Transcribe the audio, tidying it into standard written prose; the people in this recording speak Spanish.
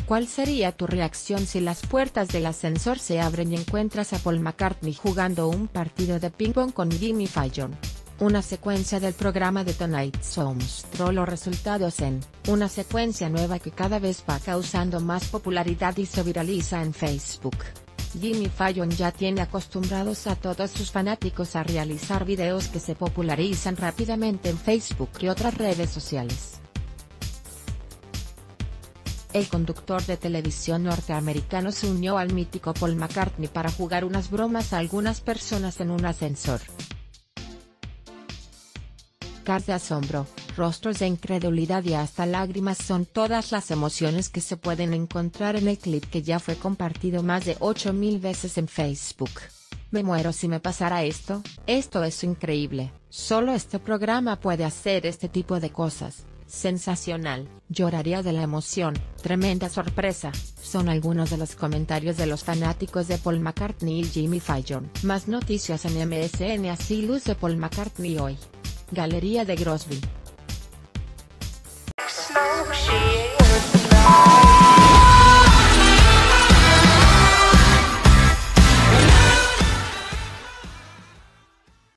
¿Cuál sería tu reacción si las puertas del ascensor se abren y encuentras a Paul McCartney jugando un partido de ping-pong con Jimmy Fallon? Una secuencia del programa The Tonight Show mostró los resultados en una secuencia nueva que cada vez va causando más popularidad y se viraliza en Facebook. Jimmy Fallon ya tiene acostumbrados a todos sus fanáticos a realizar videos que se popularizan rápidamente en Facebook y otras redes sociales. El conductor de televisión norteamericano se unió al mítico Paul McCartney para jugar unas bromas a algunas personas en un ascensor. Caras de asombro, rostros de incredulidad y hasta lágrimas son todas las emociones que se pueden encontrar en el clip que ya fue compartido más de 8000 veces en Facebook. Me muero si me pasara esto, esto es increíble, solo este programa puede hacer este tipo de cosas. Sensacional, lloraría de la emoción, tremenda sorpresa, son algunos de los comentarios de los fanáticos de Paul McCartney y Jimmy Fallon. Más noticias en MSN. Así luce Paul McCartney hoy. Galería de Grosby.